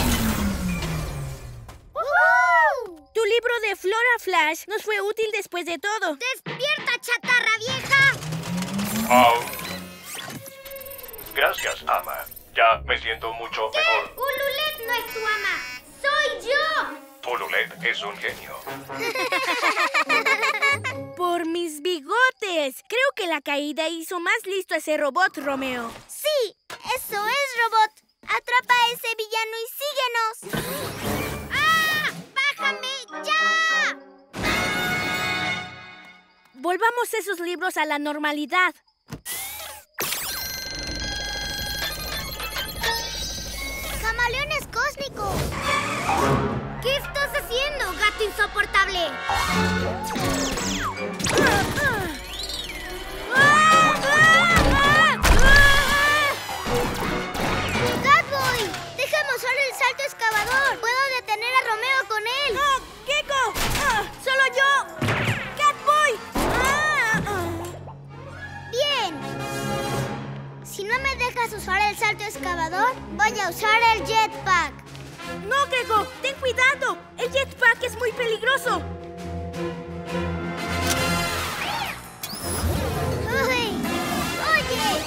¡Woohoo! Tu libro de Flora Flash nos fue útil después de todo. ¡Despierta, chatarra vieja! Oh. Gracias, ama. Ya me siento mucho mejor. ¡Ululet no es tu ama! ¡Soy yo! Ululet es un genio. Por mis bigotes. Creo que la caída hizo más listo a ese robot, Romeo. ¡Sí! ¡Eso es, robot! ¡Atrapa a ese villano y síguenos! ¡Ah! ¡Bájame ya! Volvamos esos libros a la normalidad. cósmico. ¿Qué estás haciendo, gato insoportable? ¡Catboy! ¡Déjame usar el salto excavador! ¡Puedo detener a Romeo con él! ¡No, Gecko! ¡Solo yo! ¡Catboy! ¡Bien! Si no me dejas usar el salto excavador, voy a usar el jetpack. ¡No, Gecko! ¡Ten cuidado! ¡El jetpack es muy peligroso! ¡Uy! ¡Oye!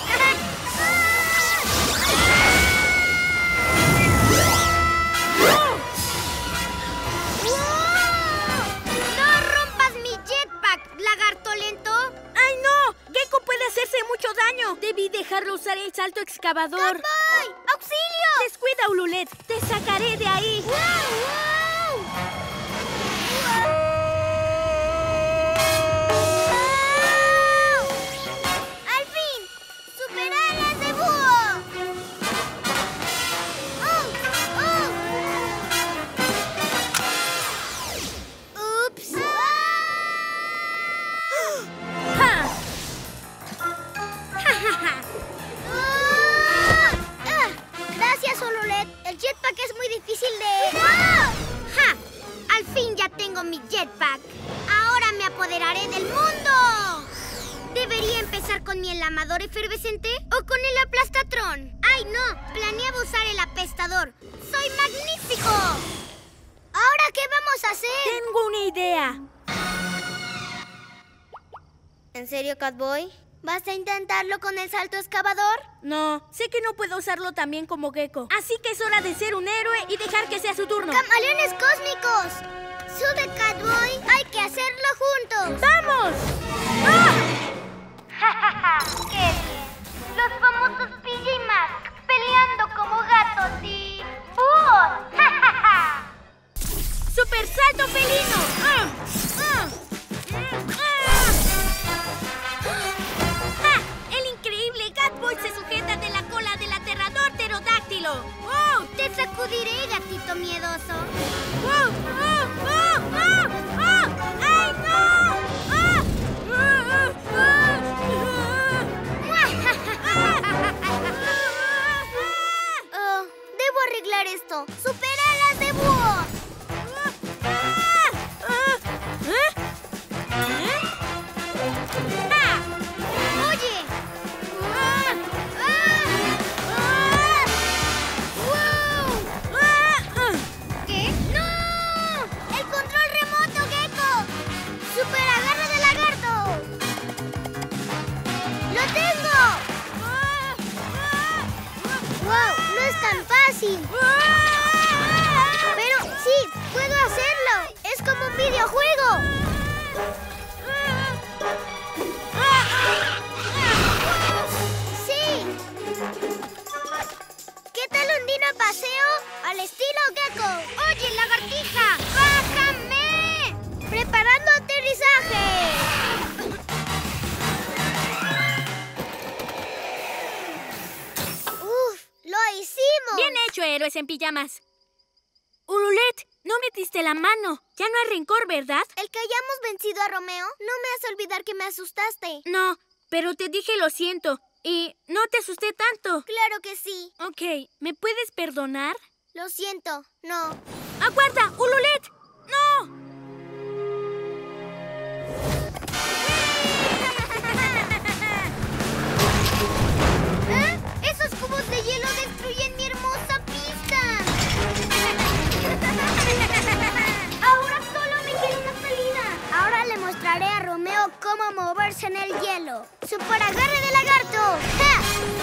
¡No rompas mi jetpack, lagarto lento! ¡Ay, no! ¡Gecko puede hacerse mucho daño! Debí dejarlo usar el salto excavador. ¡Catboy! ¡Auxilio! Descuida, Ululet. Te sacaré de ahí. ¡Wow! ¡Al fin! ¡Superalas de búho! ¡Ups! ¡Ja! Gracias, Ululet. El jetpack es muy difícil de... ¡Ja! Al fin ya tengo mi jetpack. Ahora me apoderaré del mundo. ¿Debería empezar con mi enlamador efervescente o con el aplastatron? ¡Ay, no! Planeaba usar el apestador. ¡Soy magnífico! ¿Ahora qué vamos a hacer? Tengo una idea. ¿En serio, Catboy? ¿Vas a intentarlo con el salto excavador? No, sé que no puedo usarlo tan bien como Gecko. Así que es hora de ser un héroe y dejar que sea su turno. ¡Camaleones cósmicos! ¡Sube, Catboy! ¡Hay que hacerlo juntos! ¡Vamos! ¡Qué bien! Los famosos PJ Masks peleando como gatos y... ¡búhos! ¡Super salto felino! ¡El increíble Catboy se sujeta de la cola del aterrador pterodáctilo! ¡Oh! ¡Te sacudiré, gatito miedoso! ¡Ay, no! Oh, debo arreglar esto. ¡Superalas de búho! ¡Oye! ¿Qué? ¡No! ¡El control remoto, Gecko! ¡Super agarre de lagarto! ¡Lo tengo! ¡Wow! ¡No es tan fácil! Pero sí, puedo hacerlo. Es como un videojuego. ¡Sí! ¿Qué tal un dino paseo al estilo Gecko? ¡Oye, lagartija! ¡Bájame! ¡Preparando aterrizaje! ¡Uf! ¡Lo hicimos! Bien hecho, héroes en pijamas. Ululet, no metiste la mano. Ya no hay rencor, ¿verdad? El que hayamos vencido a Romeo, no me hace olvidar que me asustaste. No, pero te dije lo siento. Y no te asusté tanto. Claro que sí. Ok, ¿me puedes perdonar? Lo siento, no. ¡Aguarda! ¡Ululet! ¡No! ¿Eh? ¡Esos cubos de hielo destruyen mi hermosa pista! Ahora solo me queda una salida. Ahora le mostraré a Romeo cómo moverse en el hielo. ¡Super agarre de lagarto! ¡Ja!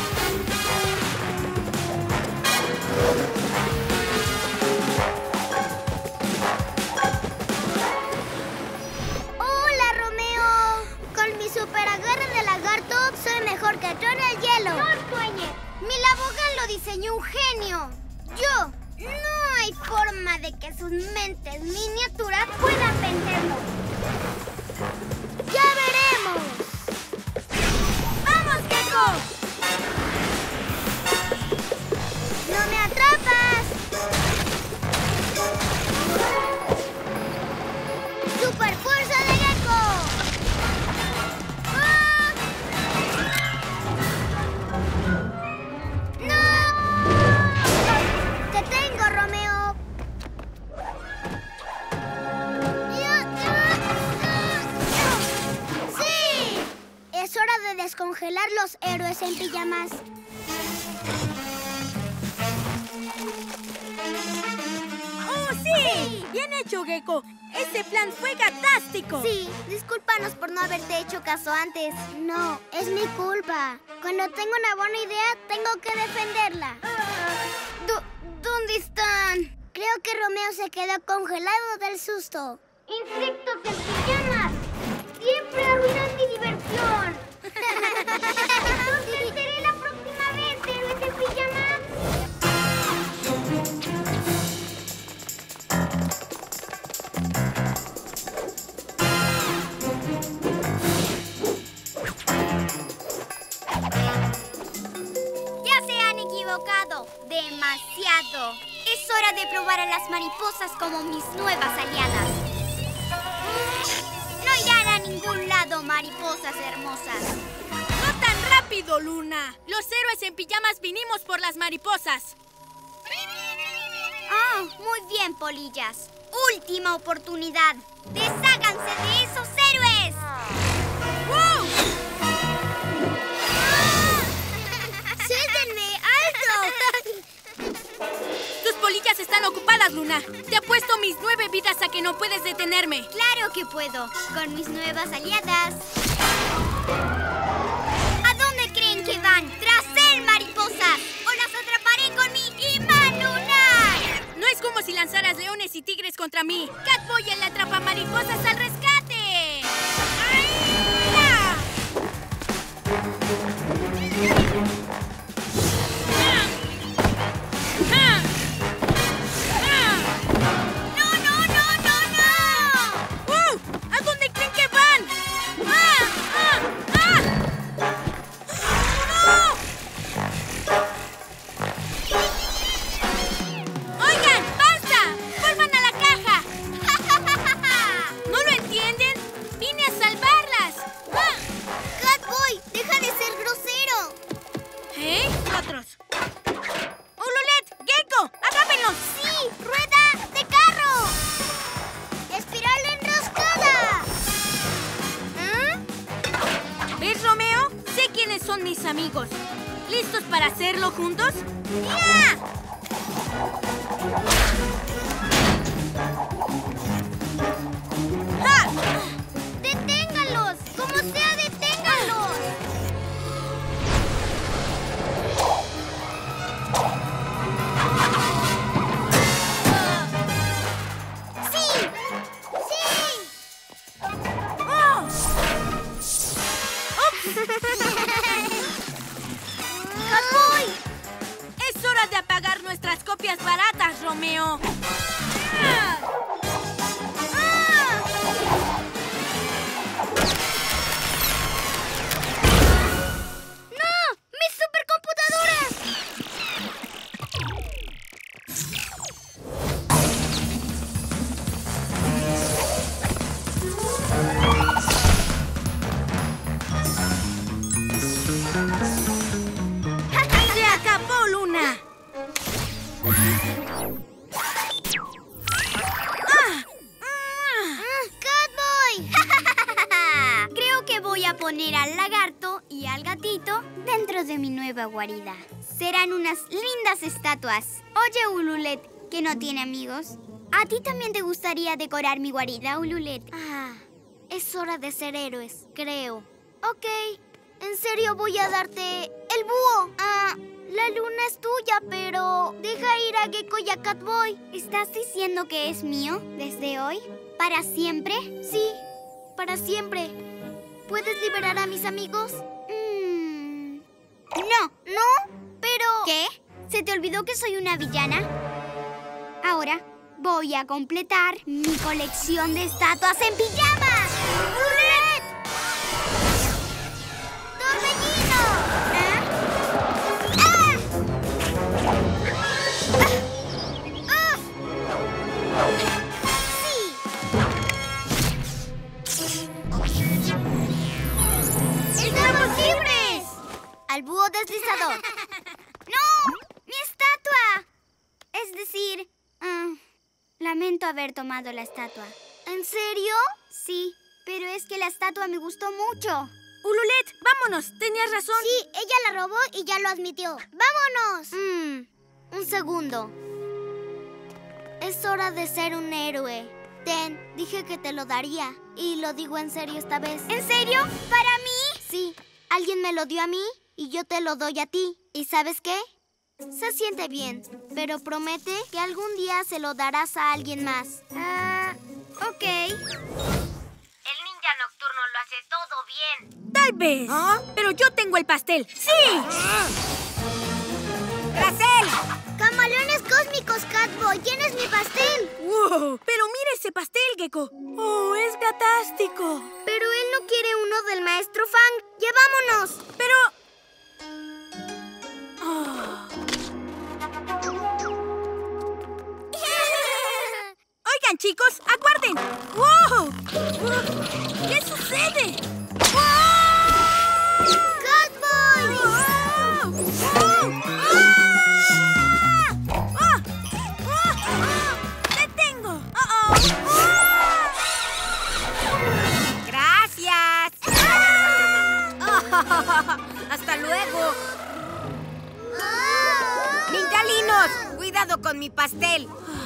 ¡Hola, Romeo! Con mi super agarre de lagarto soy mejor que tú en el hielo. ¡No sueñes! Mi Labogan lo diseñó un genio. Yo. No hay forma de que sus mentes miniaturas puedan vencerlo. ¡Ya veremos! ¡Vamos, Gecko! ¡No me atrapas! ¡Super fuerza de Gecko! ¡Ah! ¡No! ¡Te tengo, Romeo! ¡Sí! Es hora de descongelar los héroes en pijamas. ¡Oh, sí! ¡Bien hecho, Gecko! ¡Ese plan fue fantástico! Sí, discúlpanos por no haberte hecho caso antes. No, es mi culpa. Cuando tengo una buena idea, tengo que defenderla. ¿Dónde están? Creo que Romeo se quedó congelado del susto. ¡Insectos en pijamas! ¡Siempre arruinan mi diversión! ¿Dónde seré la próxima vez, héroes en pijamas? ¡Ya se han equivocado! ¡Demasiado! Es hora de probar a las mariposas como mis nuevas aliadas. No irán a ningún lado, mariposas hermosas. ¡No tan rápido, Luna! Los héroes en pijamas vinimos por las mariposas. Ah, muy bien, polillas. Última oportunidad. ¡Desháganse de esos héroes! ¡Wow! ¡Suéltenme! ¡Alto! Tus polillas están ocupadas, Luna. Te apuesto mis 9 vidas a que no puedes detenerme. ¡Claro que puedo! Con mis nuevas aliadas. ¿A dónde creen que van? ¡Tras él, mariposas! ¡O las atraparé con mi imán lunar! No es como si lanzaras leones y tigres contra mí. Catboy, el atrapamariposas al rescate. ¡Ah! ¡No, no, no, no, no! ¿A dónde creen que van? ¡Ah! ¡Ah! ¡Ah! ¡No! ¡Oigan! ¡Basta! ¡Vuelvan a la caja! ¿No lo entienden? ¡Vine a salvarlas! ¡Ah! ¡Catboy! ¡Deja de ser grosero! ¿Eh? Otros. ¡Ululet! ¡Gecko! ¡Atrápenlos! ¡Sí! ¡Rueda de carro! ¡Espiral enroscada! ¿Ves, Romeo? Sé quiénes son mis amigos. ¿Listos para hacerlo juntos? ¡Ya! ¡Ja! ¡Deténganlos! ¡Como sea, deténganlos! ¡Sí! ¡Sí! ¡Oh! ¡Catboy! ¡Es hora de apagar nuestras copias baratas, Romeo! ¡Ah! ¡No! ¡Mis supercomputadoras! ¡Se acabó, Luna! ¡Catboy! Creo que voy a poner al lagarto y al gatito dentro de mi nueva guarida. Serán unas lindas estatuas. Oye, Ululet, que no tiene amigos. ¿A ti también te gustaría decorar mi guarida, Ululet? Es hora de ser héroes, creo. Ok, en serio voy a darte el búho. La luna es tuya, pero deja ir a Gecko y a Catboy. ¿Estás diciendo que es mío desde hoy? ¿Para siempre? Sí, para siempre. ¿Puedes liberar a mis amigos? No. Pero... ¿Qué? ¿Se te olvidó que soy una villana? Ahora voy a completar mi colección de estatuas en pijamas. ¡Ululet! ¡Torbellino! ¡Sí! al búho deslizador. ¡No! ¡Mi estatua! Es decir, lamento haber tomado la estatua. ¿En serio? Sí, pero es que la estatua me gustó mucho. Ululet, vámonos. Tenías razón. Sí, ella la robó y ya lo admitió. ¡Vámonos! Un segundo. Es hora de ser un héroe. Ten, dije que te lo daría. Y lo digo en serio esta vez. ¿En serio? ¿Para mí? Sí, alguien me lo dio a mí y yo te lo doy a ti. ¿Y sabes qué? Se siente bien, pero promete que algún día se lo darás a alguien más. Ok. El ninja nocturno lo hace todo bien. Tal vez. ¿Ah? Pero yo tengo el pastel. ¡Sí! ¡Gracel! ¡Camaleones cósmicos, Catboy! ¿Tienes mi pastel? ¡Wow! Pero mira ese pastel, Gecko. ¡Oh, es gatástico! Pero él no quiere uno del maestro Fang. ¡Llevámonos! Pero... Oh. Oigan, chicos, aguarden. ¡Wow! ¿Qué sucede? ¡Wow! ¡Catboy! ¡Wow! ¡Wow! ¡Ah! ¡Detengo! ¡Gracias! ¡Hasta luego! ¡Ninjalinos! ¡Cuidado con mi pastel!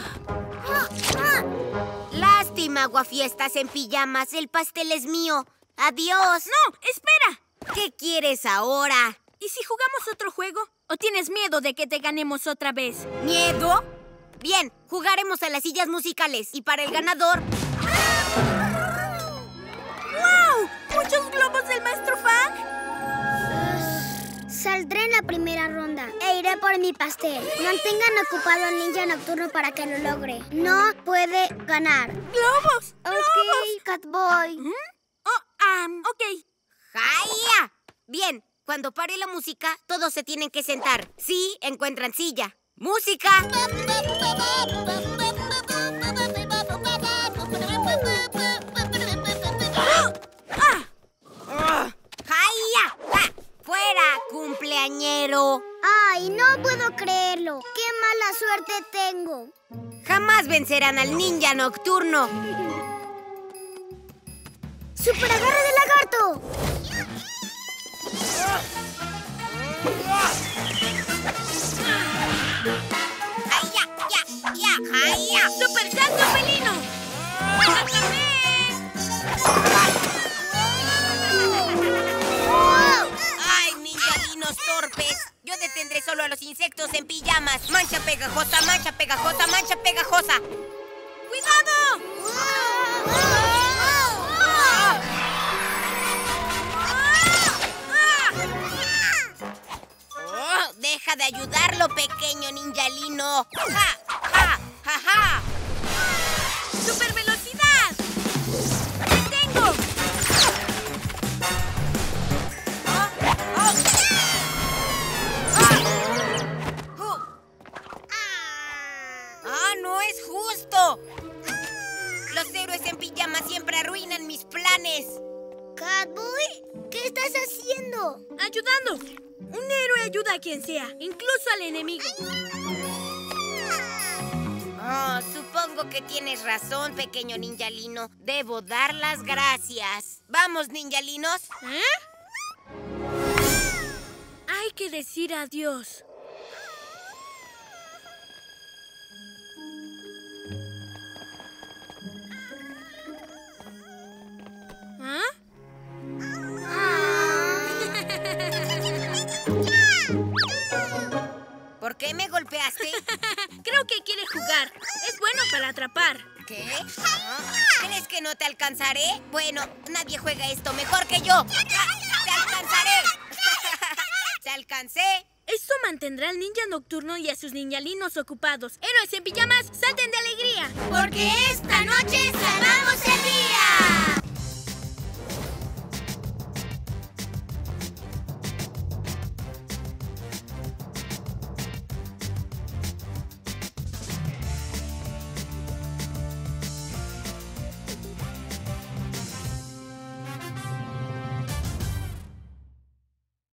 Lástima, aguafiestas en pijamas. El pastel es mío. ¡Adiós! ¡No! ¡Espera! ¿Qué quieres ahora? ¿Y si jugamos otro juego? ¿O tienes miedo de que te ganemos otra vez? ¿Miedo? Bien, jugaremos a las sillas musicales. Y para el ganador... ¡Wow! ¿Muchos globos del maestro Fang? Saldré en la primera ronda e iré por mi pastel. Mantengan ocupado al ninja nocturno para que lo logre. No puede ganar. ¡Globos! Ok, Catboy. Ok. ¡Jaya! Bien, cuando pare la música, todos se tienen que sentar. Sí, encuentran silla. ¡Música! ¡Jaya! ¡Ja! ¡Fuera, cumpleañero! ¡Ay, no puedo creerlo! ¡Qué mala suerte tengo! Jamás vencerán al ninja nocturno. ¡Super agarre de lagarto! ¡Jaya! ¡Ya! ¡Jaya! ¡Super salto felino! ¡Ay, ninjalinos torpes! Yo detendré solo a los insectos en pijamas. ¡Mancha pegajosa, mancha pegajosa, mancha pegajosa! ¡Cuidado! Oh, ¡deja de ayudarlo, pequeño ninjalino! ¡Ja! ¡Ja! ¡Ja! ¡Ja! ¡Super velocidad! ¡Detengo! ¡Ah, no es justo! Los héroes en pijama siempre arruinan mis planes. ¿Catboy? ¿Qué estás haciendo? ¡Ayudando! Un héroe ayuda a quien sea, incluso al enemigo. Oh, supongo que tienes razón, pequeño ninjalino. Debo dar las gracias. ¡Vamos, ninjalinos! Hay que decir adiós. ¿Por qué me golpeaste? Creo que quiere jugar. Es bueno para atrapar. ¿Qué? ¿Crees que no te alcanzaré? Bueno, nadie juega esto mejor que yo. ¡Te alcanzaré! ¡Te alcancé! Esto mantendrá al ninja nocturno y a sus ninjalinos ocupados. Héroes en pijamas, salten de alegría. Porque esta noche salvamos el día.